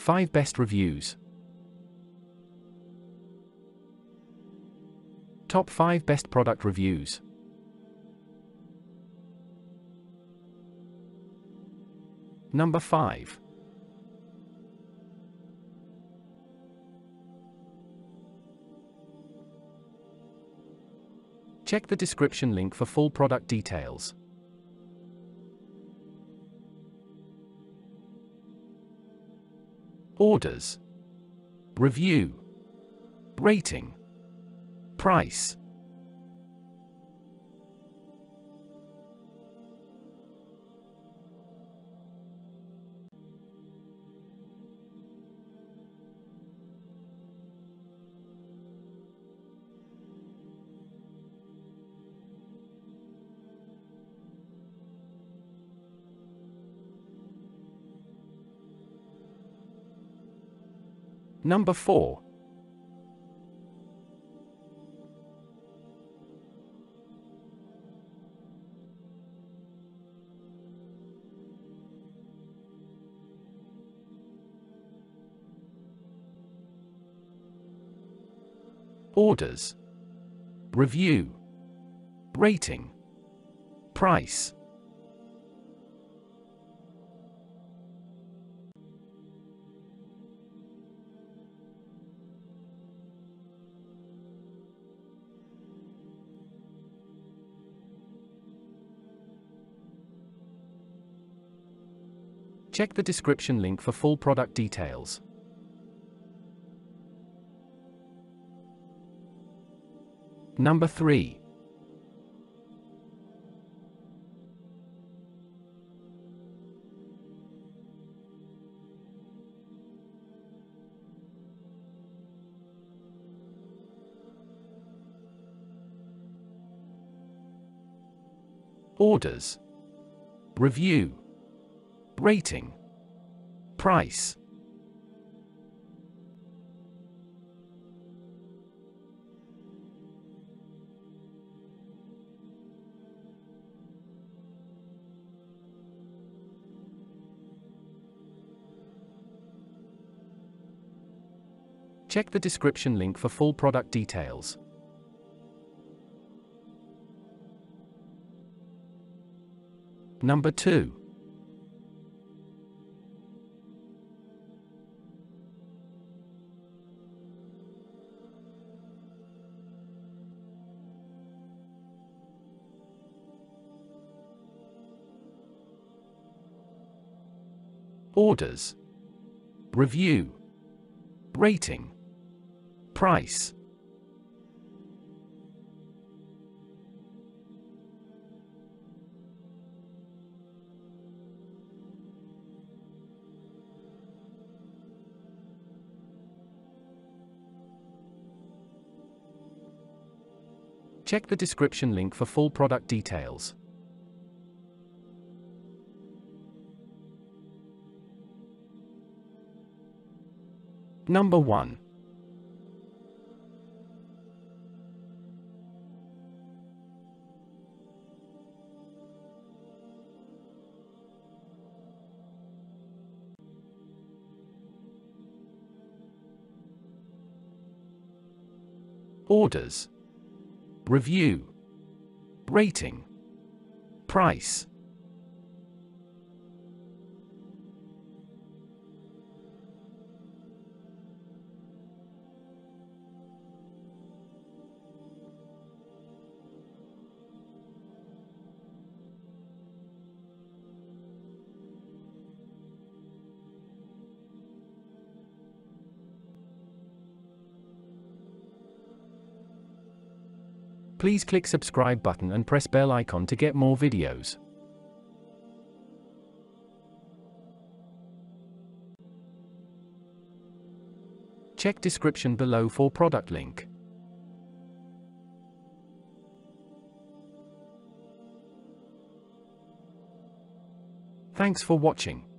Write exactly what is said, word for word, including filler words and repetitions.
five Best Reviews. Top five Best Product Reviews. Number five. Check the description link for full product details. Orders, review, rating, price. Number four. Orders, review, rating, price. Check the description link for full product details. Number three. Orders, review, rating, price. Check the description link for full product details. Number two. Orders, review, rating, price. Check the description link for full product details. Number one. Orders, review, rating, price. Please click subscribe button and press bell icon to get more videos. Check description below for product link. Thanks for watching.